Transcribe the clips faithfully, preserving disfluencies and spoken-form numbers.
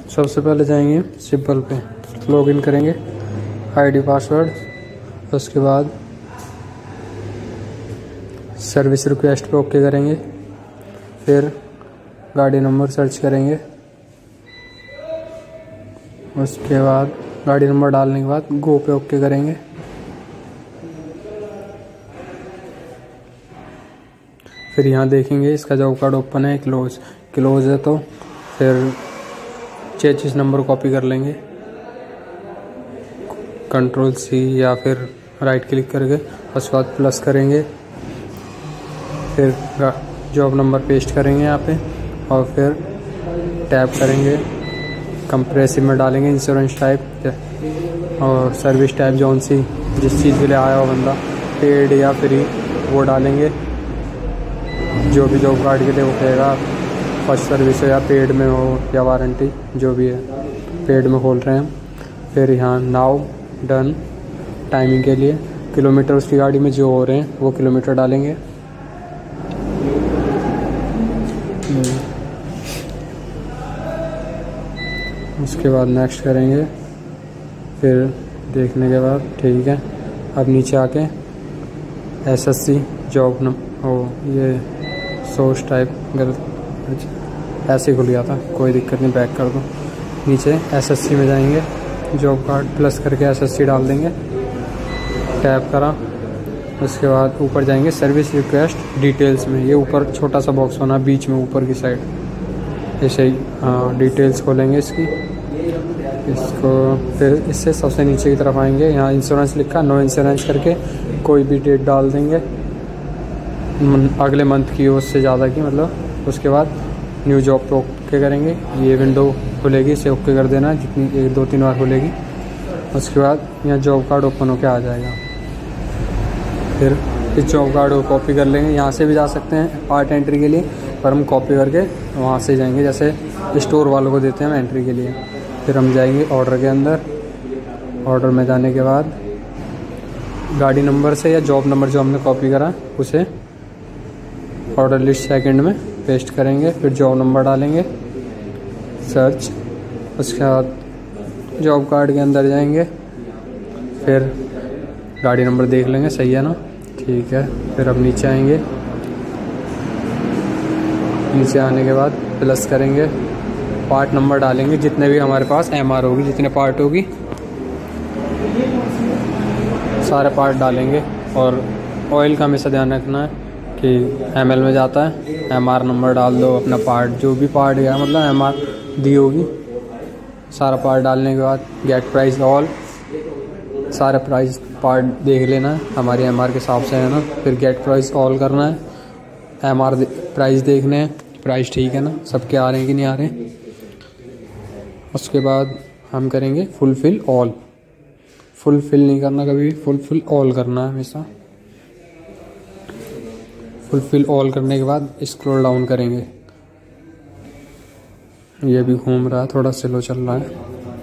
सबसे पहले जाएंगे सिंपल पे, लॉगिन करेंगे, आईडी पासवर्ड, उसके बाद सर्विस रिक्वेस्ट पे ओके करेंगे, फिर गाड़ी नंबर सर्च करेंगे, उसके बाद गाड़ी नंबर डालने के बाद गो पे ओके करेंगे। फिर यहाँ देखेंगे इसका जॉब कार्ड ओपन है, क्लोज क्लोज है, तो फिर चेचिस नंबर कॉपी कर लेंगे, कंट्रोल सी या फिर राइट क्लिक करके, उसके बाद प्लस करेंगे, फिर जॉब नंबर पेस्ट करेंगे यहाँ पे और फिर टैप करेंगे, कंप्रेसिव में डालेंगे इंश्योरेंस टाइप और सर्विस टाइप जौन सी जिस चीज़ के लिए आया हो बंदा, पेड या फ्री वो डालेंगे, जो भी जॉब कार्ड के लिए वो कहेगा, फर्स्ट सर्विस हो या पेड में हो या वारंटी जो भी है, पेड में खोल रहे हैं हम। फिर यहाँ नाउ डन, टाइमिंग के लिए किलोमीटर उसकी गाड़ी में जो हो रहे हैं वो किलोमीटर डालेंगे। उसके बाद नेक्स्ट करेंगे, फिर देखने के बाद ठीक है। अब नीचे आके एसएससी जॉब न ओ ये सोर्स टाइप गलत ऐसे खुल गया था, कोई दिक्कत नहीं, बैक कर दो। नीचे एसएससी में जाएंगे, जॉब कार्ड प्लस करके एसएससी डाल देंगे, टैप करा, उसके बाद ऊपर जाएंगे सर्विस रिक्वेस्ट डिटेल्स में, ये ऊपर छोटा सा बॉक्स होना बीच में ऊपर की साइड, ऐसे ही हाँ डिटेल्स खोलेंगे इसकी, इसको फिर इससे सबसे नीचे की तरफ आएंगे, यहाँ इंश्योरेंस लिखा, नो इंश्योरेंस करके कोई भी डेट डाल देंगे अगले मंथ की, उससे ज़्यादा की मतलब। उसके बाद न्यू जॉब पे ओके करेंगे, ये विंडो खुलेगी, इसे ओके कर देना जितनी एक दो तीन बार खुलेगी। उसके बाद यहाँ जॉब कार्ड ओपन होके आ जाएगा, फिर इस जॉब कार्ड को कॉपी कर लेंगे, यहाँ से भी जा सकते हैं पार्ट एंट्री के लिए, पर हम कॉपी करके वहाँ से जाएंगे, जैसे स्टोर वालों को देते हैं हम एंट्री के लिए। फिर हम जाएंगे ऑर्डर के अंदर, ऑर्डर में जाने के बाद गाड़ी नंबर से या जॉब नंबर जो हमने कॉपी करा उसे ऑर्डर लिस्ट सेकंड में पेस्ट करेंगे, फिर जॉब नंबर डालेंगे, सर्च, उसके बाद जॉब कार्ड के अंदर जाएंगे, फिर गाड़ी नंबर देख लेंगे सही है ना, ठीक है। फिर अब नीचे आएंगे, नीचे आने के बाद प्लस करेंगे, पार्ट नंबर डालेंगे, जितने भी हमारे पास एमआर होगी, जितने पार्ट होगी सारे पार्ट डालेंगे। और ऑयल का हमेशा ध्यान रखना है कि एमएल में जाता है, एमआर नंबर डाल दो, अपना पार्ट जो भी पार्ट गया मतलब एमआर दी होगी, सारा पार्ट डालने के बाद गेट प्राइस ऑल, सारे प्राइस पार्ट देख लेना है हमारी एमआर के हिसाब से है ना, फिर गेट प्राइस ऑल करना है, एमआर प्राइस देखने हैं, प्राइस ठीक है ना, सबके आ रहे हैं कि नहीं आ रहे हैं। उसके बाद हम करेंगे फुलफिल ऑल, फुलफिल नहीं करना कभी भी, फुलफिल ऑल करना है हमेशा। फुलफिल ऑल करने के बाद स्क्रॉल डाउन करेंगे, ये भी घूम रहा है, थोड़ा स्लो चल रहा है,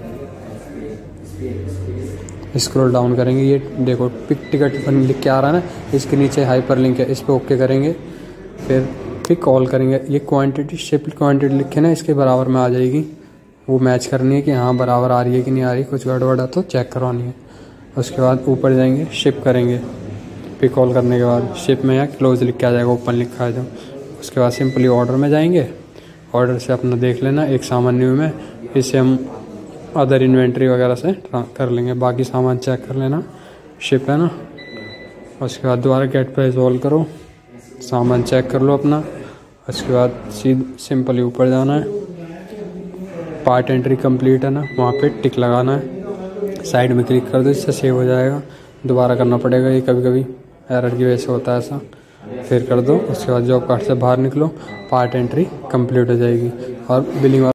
स्क्रॉल डाउन करेंगे, ये देखो पिक टिकट लिख के आ रहा है ना, इसके नीचे हाइपर लिंक है, इस पर ओके करेंगे, फिर पिक कॉल करेंगे, ये क्वांटिटी शिप क्वांटिटी लिखे ना इसके बराबर में आ जाएगी, वो मैच करनी है कि हाँ बराबर आ रही है कि नहीं आ रही, कुछ गड़बड़ है तो चेक करवानी है। उसके बाद ऊपर जाएंगे, शिप करेंगे, पिक कॉल करने के बाद शिप में या क्लोज लिख के आ जाएगा, ओपन लिखा है जो। उसके बाद सिंपली ऑर्डर में जाएंगे, ऑर्डर से अपना देख लेना एक सामान न्यू में, इसे हम अदर इन्वेंट्री वगैरह से कर लेंगे, बाकी सामान चेक कर लेना, शिप है ना। उसके बाद दोबारा गेट प्राइस ऑल करो, सामान चेक कर लो अपना। उसके बाद सीध सिंपली ऊपर जाना है, पार्ट एंट्री कंप्लीट है ना, वहाँ पे टिक लगाना है, साइड में क्लिक कर दो, इससे सेव हो जाएगा, दोबारा करना पड़ेगा, ये कभी कभी एरर की वजह से होता है ऐसा, फिर कर दो। उसके बाद जॉब कार्ड से बाहर निकलो, पार्ट एंट्री कंप्लीट हो जाएगी और बिलिंग